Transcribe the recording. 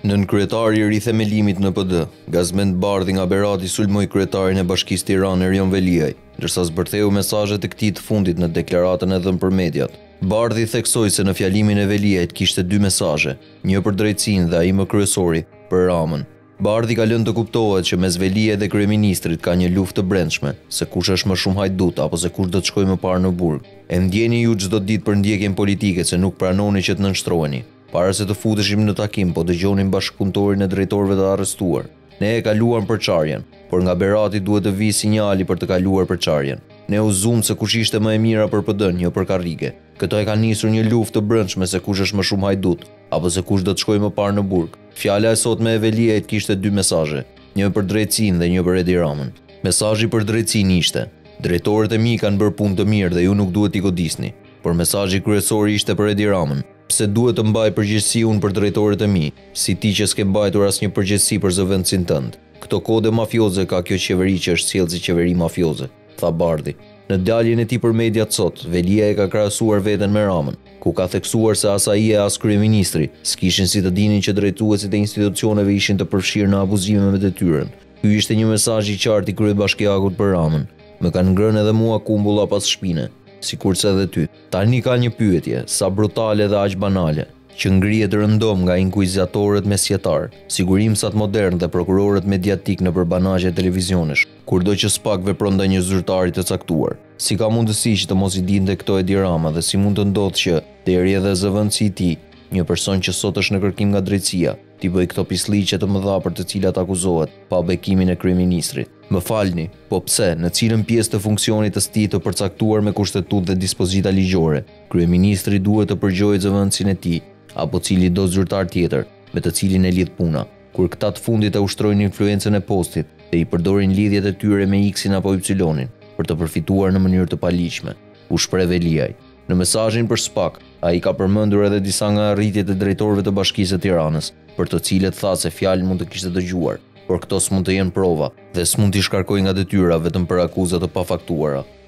Nën kryetari I rithemelimit në PD, gazmend bardhi nga Berati sulmoi kryetarin e Bashkisë Tiranë Veliajt, ndërsa zbërtheu mesazhet e këtij të fundit në deklaratën e dhënë për mediat. Bardhi theksoi se në fjalimin e Veliajt kishte dy mesazhe, një për drejtsinë dhe ai më kryesori për Ramën. Bardhi ka lënë të kuptohet që mes Veliajt dhe kryeministrit ka një luftë të brendshme, se kush është më shumë hajdut apo se kush do të shkojë më parë në burg. E ndjeni ju çdo ditë për ndjekjen politike se nuk pranoni që të nënshtroheni. Para se të futeshim në takim, po dëgjonim bashkëpunëtorin e drejtorëve të arrestuar. Ne e kaluam përçarjen, por nga Berati duhet të vijë sinjali për të kaluar përçarjen. Ne u zum se kush ishte më e mira për PD-n, jo për karrige. Këto e ka nisur një luftë të brendshme se kush është më shumë hajdut, apo se kush do të shkojë më parë në burg. Fjala e sotme e Veliajt kishte dy mesazhe, një për drejtsinë dhe një për Edi Ramën. Mesazhi për drejtsinë ishte: drejtorët e mi kanë bërë punë të mirë dhe ju nuk duhet t'i godisni. Por mesazhi kryesor ishte për Edi Ramën: pse duhet të mbaj përgjegjësi unë për drejtorët e mi, si ti që s'ke mbajtur asnjë përgjegjësi për zëvendësin tënd. Këto kode mafioze ka kjo qeveri që është sjellë si qeveri mafioze, tha Bardhi. Në daljen e tij për mediat sot, Veliajt ka krahasuar veten me Ramën, ku ka theksuar se as ai e as kryeministri s'kishin si të dinin që drejtuesit e institucioneve ishin të përfshirë në abuzime me detyrën. Ky ishte një mesazh I qartë I kryebashkiakut për Ramën. Më kanë ngrënë edhe mua kumbulla pas shpine, sikurse edhe ty. Tani ka një pyetje, sa brutale dhe aq banale, që ngrihet rëndom nga inkuizatorët mesjetar, sigurimsat modern dhe prokurorët mediatik në përbanazhe televizionesh, kurdo që SPAK vepron ndaj një zyrtari të caktuar. Si ka mundësi që të mos I dinte këto Edi Rama dhe si mund të ndodhë që deri edhe zëvendësi I tij, një person që sot është në kërkim nga drejtësia, t'i bëj këto pisliqe të mëdha për të cilat akuzohet, pa bekimin e kryeministrit. Më falni, po pse, në cilën pjesë të funksionit të tij të përcaktuar me kushtetut dhe dispozita ligjore, kryeministri duhet të përgjojë zëvendësin e tij, apo cili do zyrtar tjetër, me të cilin e lidh puna, kur këta të fundit e ushtrojnë influencën e postit dhe I përdorin lidhjet e tyre me X-in apo Y-in për të përfituar në mënyrë të paligjshme, u shpreh Veliajt. Në mesazhin për SPAK, ai ka përmendur edhe disa nga arritjet e drejtorëve të Bashkisë së Tiranës, për të cilët tha se fjalën mund të kishte dëgjuar, por këto s'mund të jenë prova dhe s'mund t'i shkarkojë nga detyra vetëm për akuza të pafaktuara.